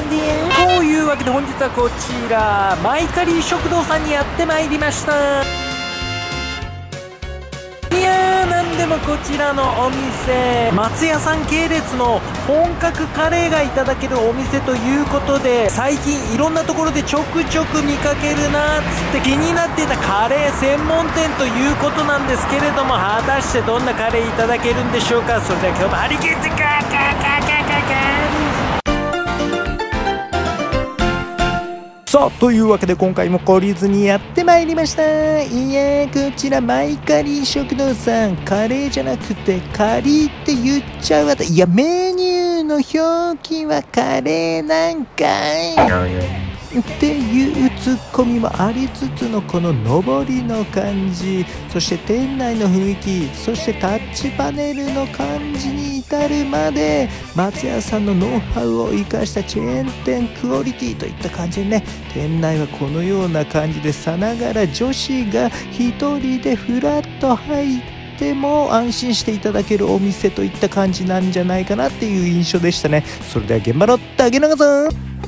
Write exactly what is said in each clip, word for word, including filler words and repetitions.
なんでや。というわけで本日はこちらマイカリー食堂さんにやってまいりました。いやー、なんでもこちらのお店、松屋さん系列の本格カレーがいただけるお店ということで、最近いろんなところでちょくちょく見かけるなーっつって気になっていたカレー専門店ということなんですけれども、果たしてどんなカレーいただけるんでしょうか。それでは今日も張り切ってガーガーガーガーガーガー。さあ、というわけで今回も懲りずにやってまいりました。いやー、こちらマイカリー食堂さん、カレーじゃなくてカリーって言っちゃうわた。いや、メニューの表記はカレーなんかいっていうツッコミもありつつのこの上りの感じ、そして店内の雰囲気、そしてタッチパネルの感じに至るまで松屋さんのノウハウを生かしたチェーン店クオリティといった感じでね、店内はこのような感じでさながら女子が一人でフラッと入っても安心していただけるお店といった感じなんじゃないかなっていう印象でしたね。それでは現場の竹中さん。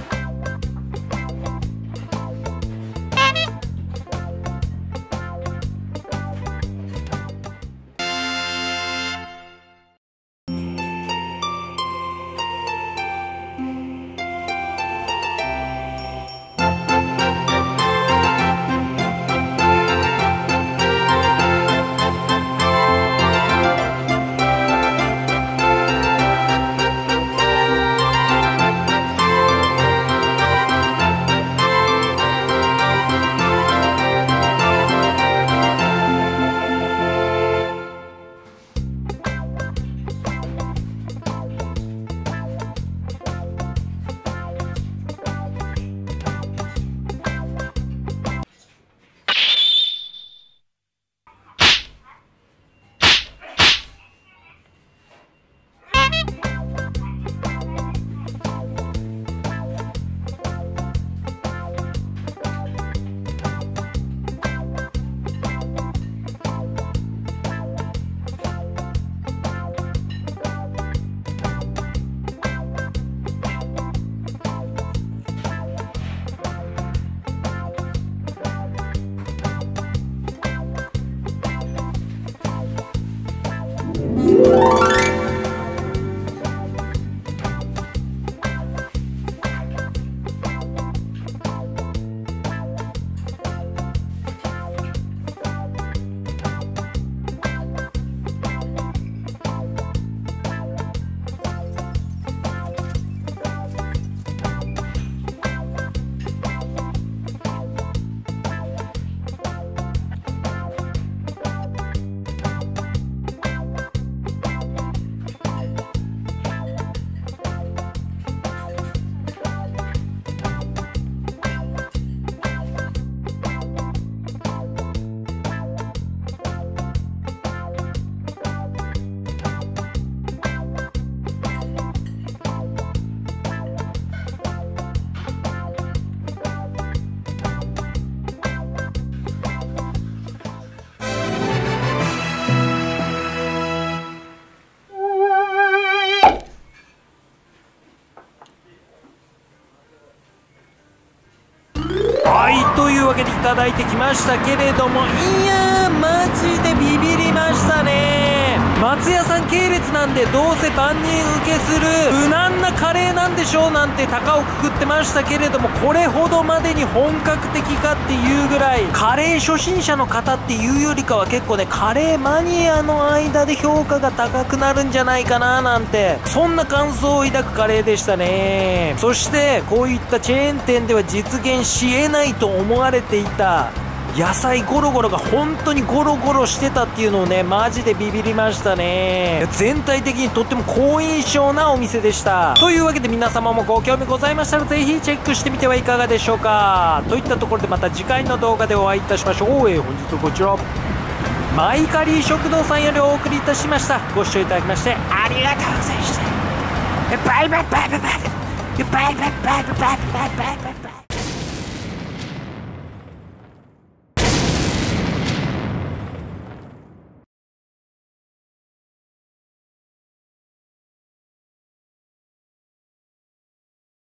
はい、というわけでいただいてきましたけれども、いやー、マジでビビりましたね。松屋さん系列なんでどうせ万人受けする無難なカレーなんでしょうなんて高をくくってましたけれども、これほどまでに本格的かっていうぐらい、カレー初心者の方っていうよりかは結構ね、カレーマニアの間で評価が高くなるんじゃないかななんて、そんな感想を抱くカレーでしたね。そしてこういったチェーン店では実現し得ないと思われていた野菜ゴロゴロが本当にゴロゴロしてたっていうのをね、マジでビビりましたね。全体的にとっても好印象なお店でした。というわけで皆様もご興味ございましたらぜひチェックしてみてはいかがでしょうか。といったところでまた次回の動画でお会いいたしましょう。えー、本日はこちらマイカリー食堂さんよりお送りいたしました。ご視聴いただきましてありがとうございました。バイバイバイバイバイバイバイバイバイバイバイバイバイバイバイ。